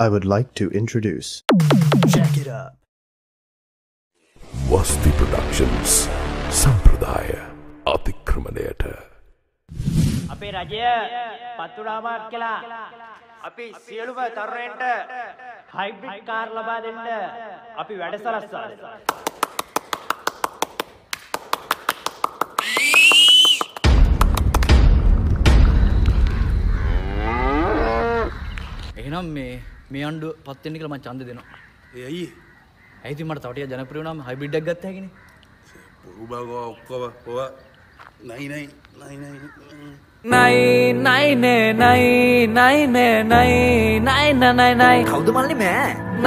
I would like to introduce. Check it up. Vasti Productions Sampradaya Atikramanayata. අපේ රජය පත්තුඩාමාත් කියලා අපි සියලුම තරුණයන්ට හයිබ්‍රිඩ් කාර් ලබා දෙන්න අපි වැඩසටහන දෙනවා. එහෙනම් මේ අඬු පත් වෙන්න කියලා මම ඡන්ද දෙනවා. ඒ ඇයි? ඇයි ඉතින් මට තව ටිකක් ජනප්‍රිය වුණාම හයිබ්‍රිඩ් එකක් ගත්ත හැකිනේ. බොරු බගෝ ඔක්කොම ඔවා නයි නේ කවුද මල්ලි මෑ?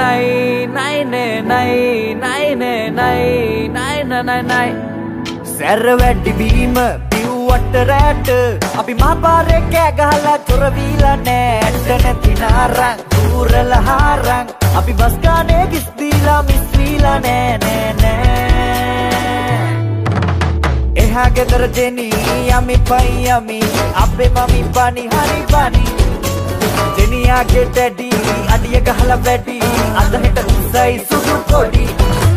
සැර වැඩි වීම බිව්වට රැට අපි මහපාරේ කෑ ගහලා චොර වීලා නෑ ඇට නැති නාරං ඌරලා හාරං අපි බස් ගානේ කිස් දීලා මිස් වීලා නෑ එහා ගෙදර දෙනි යමි පයි යමි අපේ මමි බනි හරි බනි දෙනියාගේ ඩැඩි අඩිය ගහලා වැඩි අද හෙට උසයි සුදු කොඩි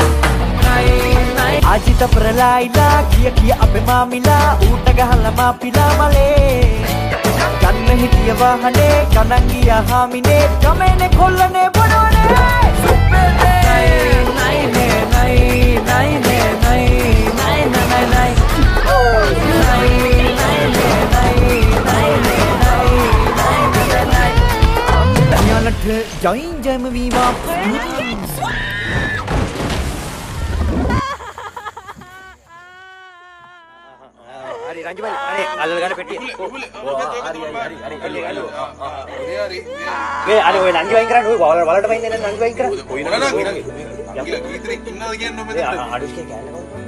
ආජිත ප්‍රලායිලා කිය අපේ මාමිලා ඌට ගහලා මාපිලා මලේ ගන්න හිටිය වාහනේ කනන් ගියා හාමිනේ ගමේනේ කොල්ලනේ බොනවනේ join jam viva hari ranju balik hari alal gana peti hari me ari oy nanju wain karan oy walata main dena nanju wain karan කොයි නගන ගිහින් ඉන්නවද කියන්නේ නොමෙතන අඩුස්කේ කෑල්ල